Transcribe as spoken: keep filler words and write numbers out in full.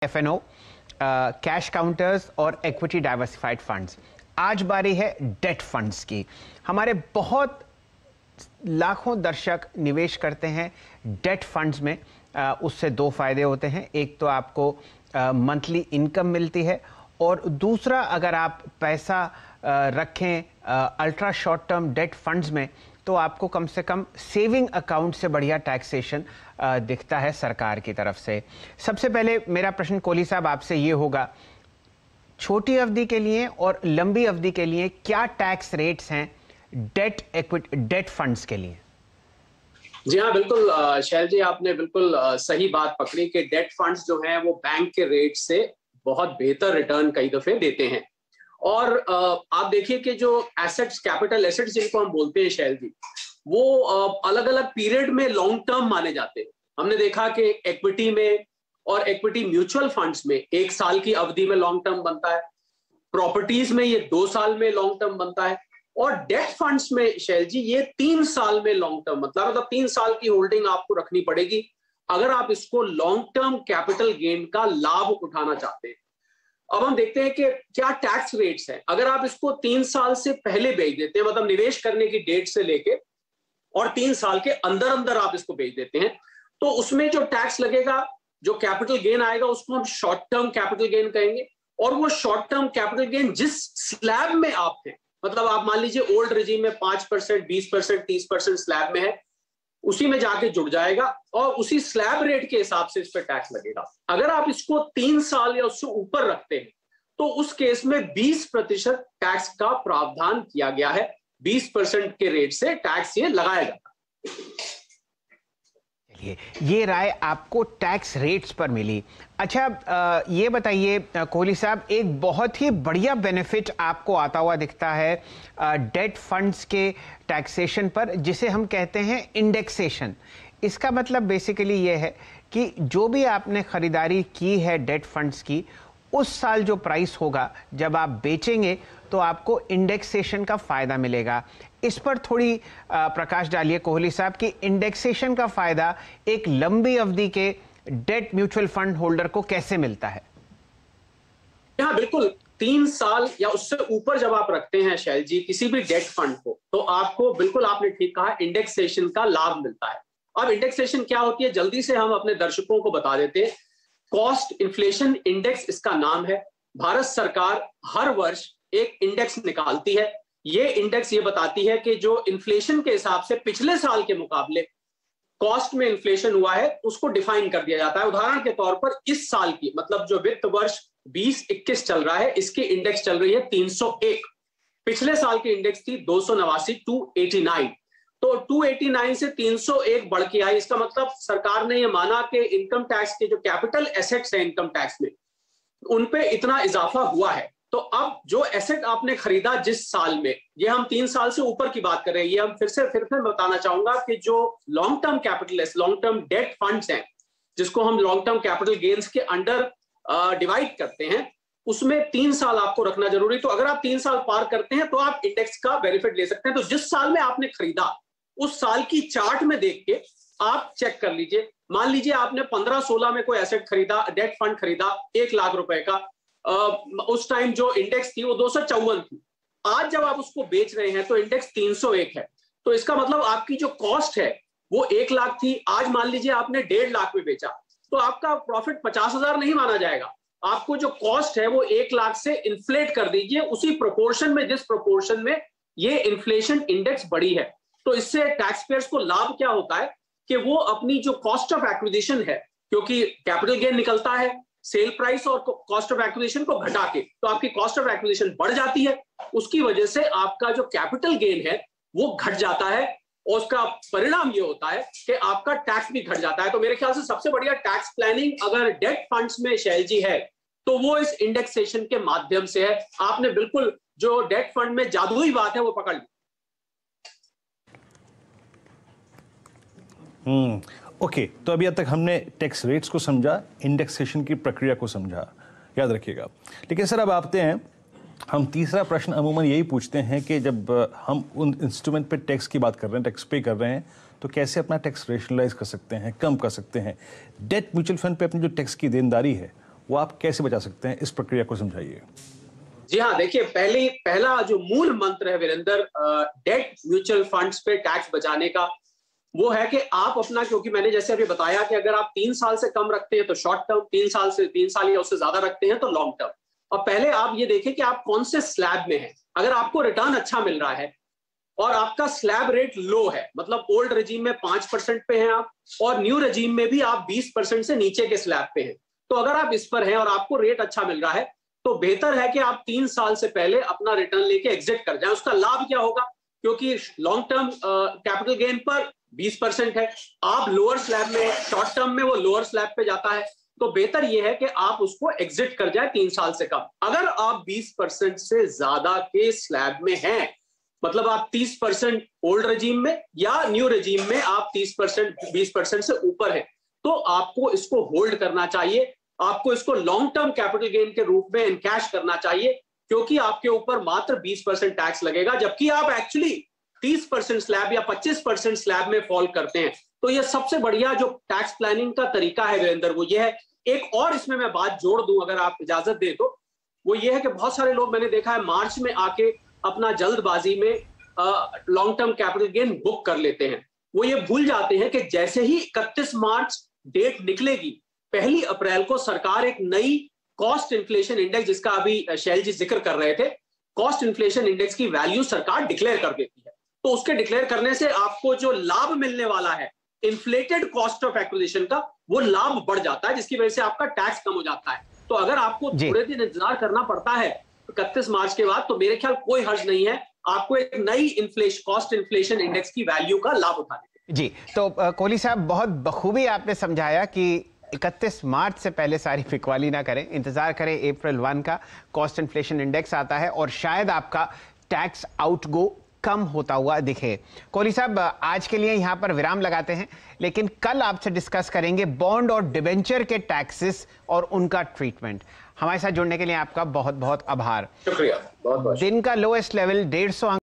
F N O, cash counters और equity diversified funds. आज बारी है डेट फंड्स की। हमारे बहुत लाखों दर्शक निवेश करते हैं डेट फंड्स में। आ, उससे दो फायदे होते हैं। एक तो आपको मंथली इनकम मिलती है, और दूसरा अगर आप पैसा आ, रखें ultra short term debt funds में तो आपको कम से कम सेविंग अकाउंट से बढ़िया टैक्सेशन दिखता है सरकार की तरफ से। सबसे पहले मेरा प्रश्न कोहली साहब आपसे ये होगा, छोटी अवधि के लिए और लंबी अवधि के लिए क्या टैक्स रेट्स हैं डेट इक्विटी डेट फंड्स के लिए? जी हाँ, बिल्कुल शैल जी, आपने बिल्कुल सही बात पकड़ी कि डेट फंड्स जो हैं वो बैंक के रेट से बहुत बेहतर रिटर्न कई दफे देते हैं। और आप देखिए कि जो एसेट्स, कैपिटल एसेट्स जिनको हम बोलते हैं शैल जी, वो अलग अलग पीरियड में लॉन्ग टर्म माने जाते हैं। हमने देखा कि इक्विटी में और इक्विटी म्यूचुअल फंड्स में एक साल की अवधि में लॉन्ग टर्म बनता है, प्रॉपर्टीज में ये दो साल में लॉन्ग टर्म बनता है, और डेट फंड्स में शैल जी ये तीन साल में लॉन्ग टर्म मतलब मतलब तीन साल की होल्डिंग आपको रखनी पड़ेगी अगर आप इसको लॉन्ग टर्म कैपिटल गेन का लाभ उठाना चाहते हैं। अब हम देखते हैं कि क्या टैक्स रेट्स हैं। अगर आप इसको तीन साल से पहले बेच देते हैं, मतलब निवेश करने की डेट से लेके और तीन साल के अंदर अंदर आप इसको बेच देते हैं, तो उसमें जो टैक्स लगेगा, जो कैपिटल गेन आएगा, उसको हम शॉर्ट टर्म कैपिटल गेन कहेंगे। और वो शॉर्ट टर्म कैपिटल गेन जिस स्लैब में आप थे, मतलब आप मान लीजिए ओल्ड रिजीम में पांच परसेंट, बीस परसेंट, तीस परसेंट स्लैब में है, उसी में जाके जुड़ जाएगा और उसी स्लैब रेट के हिसाब से इस पर टैक्स लगेगा। अगर आप इसको तीन साल या उससे ऊपर रखते हैं तो उस केस में बीस प्रतिशत टैक्स का प्रावधान किया गया है। बीस परसेंट के रेट से टैक्स ये लगाया जाता है। चलिए, ये राय आपको टैक्स रेट्स पर मिली। अच्छा, ये बताइए कोहली साहब, एक बहुत ही बढ़िया बेनिफिट आपको आता हुआ दिखता है डेट फंड्स के टैक्सेशन पर, जिसे हम कहते हैं इंडेक्सेशन। इसका मतलब बेसिकली ये है कि जो भी आपने खरीदारी की है डेट फंड्स की, उस साल जो प्राइस होगा जब आप बेचेंगे तो आपको इंडेक्सेशन का फायदा मिलेगा। इस पर थोड़ी प्रकाश डालिए कोहली साहब कि इंडेक्सेशन का फायदा एक लंबी अवधि के डेट म्यूचुअल फंड होल्डर को कैसे मिलता है? हाँ बिल्कुल, तीन साल या उससे ऊपर जब आप रखते हैं शैल जी किसी भी डेट फंड को, तो आपको, बिल्कुल आपने ठीक कहा, इंडेक्सेशन का लाभ मिलता है। अब इंडेक्सेशन क्या होती है, जल्दी से हम अपने दर्शकों को बता देते हैं। कॉस्ट इन्फ्लेशन इंडेक्स इसका नाम है। भारत सरकार हर वर्ष एक इंडेक्स निकालती है। ये इंडेक्स ये बताती है कि जो इन्फ्लेशन के हिसाब से पिछले साल के मुकाबले कॉस्ट में इन्फ्लेशन हुआ है, उसको डिफाइन कर दिया जाता है। उदाहरण के तौर पर इस साल की, मतलब जो वित्त वर्ष बीस इक्कीस चल रहा है, इसकी इंडेक्स चल रही है तीन सौ एक। पिछले साल की इंडेक्स थी दो सौ नवासी, टू एटी नाइन। तो दो सौ नवासी से तीन सौ एक बढ़ के आई। इसका मतलब सरकार ने यह माना कि इनकम टैक्स के जो कैपिटल एसेट्स हैं इनकम टैक्स में, उन पे इतना इजाफा हुआ है। तो अब जो एसेट आपने खरीदा जिस साल में, ये हम तीन साल से ऊपर की बात कर रहे हैं, ये हम फिर से फिर फिर बताना चाहूंगा कि जो long term capital, long term debt funds हैं, जिसको हम लॉन्ग टर्म कैपिटल गेन्स के अंडर डिवाइड करते हैं, उसमें तीन साल आपको रखना जरूरी। तो अगर आप तीन साल पार करते हैं तो आप इंडेक्स का बेनिफिट ले सकते हैं। तो जिस साल में आपने खरीदा उस साल की चार्ट में देख के आप चेक कर लीजिए। मान लीजिए आपने पंद्रह सोलह में कोई एसेट खरीदा, डेट फंड खरीदा एक लाख रुपए का, uh, उस टाइम जो इंडेक्स थी वो दो सौ चौवन थी। आज जब आप उसको बेच रहे हैं तो इंडेक्स तीन सौ एक है। तो इसका मतलब आपकी जो कॉस्ट है वो एक लाख थी, आज मान लीजिए आपने डेढ़ लाख में बेचा, तो आपका प्रॉफिट पचास हजार नहीं माना जाएगा। आपको जो कॉस्ट है वो एक लाख से इन्फ्लेट कर दीजिए उसी प्रोपोर्शन में जिस प्रोपोर्शन में ये इन्फ्लेशन इंडेक्स बढ़ी है। तो इससे टैक्स पेयर्स को लाभ क्या होता है कि वो अपनी जो कॉस्ट ऑफ एक्विजिशन है, क्योंकि कैपिटल गेन निकलता है सेल प्राइस और कॉस्ट ऑफ एक्विजिशन को घटा के, तो आपकी कॉस्ट ऑफ एक्विजिशन बढ़ जाती है। उसकी वजह से आपका जो कैपिटल गेन है वो घट जाता है और उसका परिणाम ये होता है कि आपका टैक्स भी घट जाता है। तो मेरे ख्याल से सबसे बढ़िया टैक्स प्लानिंग अगर डेट फंड्स में शैल जी है तो वो इस इंडेक्सेशन के माध्यम से है। आपने बिल्कुल जो डेट फंड में जादुई बात है वो पकड़ ली। हम्म ओके, तो अभी तक हमने टैक्स रेट्स को समझा, इंडेक्सेशन की प्रक्रिया को समझा, याद रखिएगा। लेकिन सर अब आते हैं, हम तीसरा प्रश्न अमूमन यही पूछते हैं कि जब हम उन इंस्ट्रूमेंट पे टैक्स की बात कर रहे हैं, टैक्स पे कर रहे हैं, तो कैसे अपना टैक्स रेशनलाइज कर सकते हैं, कम कर सकते हैं। डेट म्यूचुअल फंड पे अपनी जो टैक्स की देनदारी है वो आप कैसे बचा सकते हैं, इस प्रक्रिया को समझाइए। जी हाँ, देखिए, पहले पहला जो मूल मंत्र है वीरेंद्र डेट म्यूचुअल फंड्स पे टैक्स बचाने का, वो है कि आप अपना, क्योंकि मैंने जैसे अभी बताया कि अगर आप तीन साल से कम रखते हैं तो शॉर्ट टर्म, तीन साल से तीन साल या उससे ज्यादा रखते हैं तो लॉन्ग टर्म। और पहले आप ये देखें कि आप कौन से स्लैब में हैं। अगर आपको रिटर्न अच्छा मिल रहा है और आपका स्लैब रेट लो है, मतलब ओल्ड रेजीम में पांच परसेंट पे हैं आप, और न्यू रेजीम में भी आप बीस परसेंट से नीचे के स्लैब पे हैं, तो अगर आप इस पर हैं और आपको रेट अच्छा मिल रहा है तो बेहतर है कि आप तीन साल से पहले अपना रिटर्न लेके एग्जिट कर जाएं। उसका लाभ क्या होगा, क्योंकि लॉन्ग टर्म कैपिटल गेन पर बीस परसेंट है, आप लोअर स्लैब में, शॉर्ट टर्म में वो लोअर स्लैब पे जाता है, तो बेहतर ये है कि आप उसको एग्जिट कर जाए तीन साल से कम। अगर आप बीस परसेंट से ज्यादा के स्लैब में हैं, मतलब आप तीस परसेंट ओल्ड रेजीम में या न्यू रेजीम में आप तीस परसेंट बीस परसेंट से ऊपर है, तो आपको इसको होल्ड करना चाहिए। आपको इसको लॉन्ग टर्म कैपिटल गेन के रूप में एनकैश करना चाहिए, क्योंकि आपके ऊपर मात्र बीस परसेंट टैक्स लगेगा, जबकि आप एक्चुअली तीस परसेंट स्लैब या पच्चीस परसेंट स्लैब में फॉल करते हैं। तो यह सबसे बढ़िया जो टैक्स प्लानिंग का तरीका है वीरेंद्र, वो ये है। एक और इसमें मैं बात जोड़ दूं, अगर आप इजाजत दे तो, वो ये है कि बहुत सारे लोग मैंने देखा है मार्च में आके अपना जल्दबाजी में long term capital gain book कर लेते हैं। वो ये भूल जाते हैं कि जैसे ही इकतीस मार्च डेट निकलेगी, पहली अप्रैल को सरकार एक नई कॉस्ट इन्फ्लेशन इंडेक्स, जिसका अभी शैल जी जिक्र कर रहे थे, कॉस्ट इन्फ्लेशन इंडेक्स की वैल्यू सरकार डिक्लेयर कर देती है। तो उसके डिक्लेयर करने से आपको जो लाभ मिलने वाला है इन्फ्लेटेड कॉस्ट ऑफ एक्विजिशन का, वो लाभ बढ़ जाता है, जिसकी वजह से आपका टैक्स कम हो जाता है। तो अगर आपको थोड़े दिन इंतजार करना पड़ता है इकतीस मार्च के बाद, तो मेरे ख्याल कोई हर्ज नहीं है आपको एक नई इन्फ्लेशन कॉस्ट इन्फ्लेशन इंडेक्स की वैल्यू का लाभ उठाने। जी, तो कोहली साहब, बहुत बखूबी आपने समझाया कि इकतीस मार्च से पहले सारी फिकवाली ना करें, इंतजार करें, अप्रैल वन का कॉस्ट इन्फ्लेशन इंडेक्स आता है और शायद आपका टैक्स आउटगो कम होता हुआ दिखे। कोहली साहब, आज के लिए यहाँ पर विराम लगाते हैं, लेकिन कल आपसे डिस्कस करेंगे बॉन्ड और डिबेंचर के टैक्सेस और उनका ट्रीटमेंट। हमारे साथ जुड़ने के लिए आपका बहुत बहुत आभार। शुक्रिया, बहुत बहुत। दिन का लोएस्ट लेवल डेढ़ सौ